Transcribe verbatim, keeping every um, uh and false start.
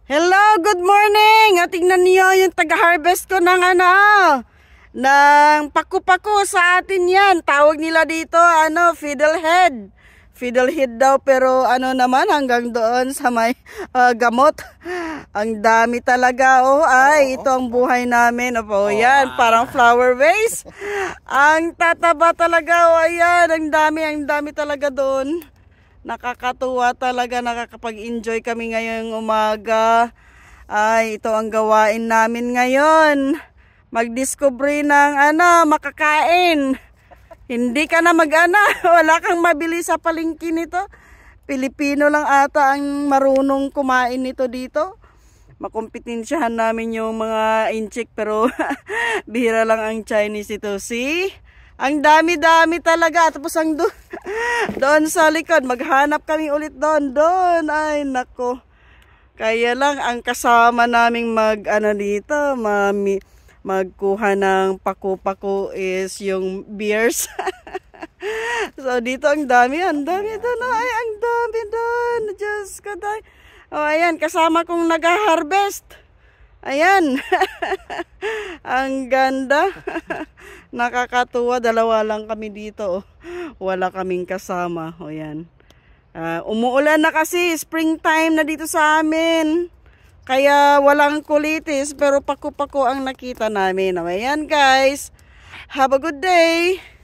Hello, good morning! O, tingnan niyo yung taga-harvest ko ng ano, ng paku-paku sa atin yan. Tawag nila dito, ano, fiddlehead. Fiddlehead daw, pero ano naman, hanggang doon sa may uh, gamot. Ang dami talaga, oh, ay, ito ang buhay namin. Opo, yan, parang flower vase. Ang tataba talaga, oh, ayan, ang dami, ang dami talaga doon. Nakakatuwa talaga, nakakapag-enjoy kami ngayong umaga. Ay, ito ang gawain namin ngayon. Mag-discovery ng ano, makakain. Hindi ka na mag-ana, wala kang mabili sa palengke nito. Pilipino lang ata ang marunong kumain nito dito. Makompetensyahan namin yung mga inchik, pero bihira lang ang Chinese ito. See? Ang dami-dami talaga. Tapos ang doon, doon sa likod, maghanap kami ulit doon. Doon, ay nako. Kaya lang, ang kasama naming mag, ano dito, mami, magkuha ng paku-paku is yung beers. So, dito ang dami, ang dami doon. Ay, ang dami doon. Diyos ko, dahil. O, ayan, kasama kong nag-harvest. Ayan. Ang ganda. Nakakatuwa. Dalawa lang kami dito. Wala kaming kasama. O yan. Uh, umuulan na kasi. Springtime na dito sa amin. Kaya walang kulitis. Pero paku-paku ang nakita namin. O, ayan guys. Have a good day.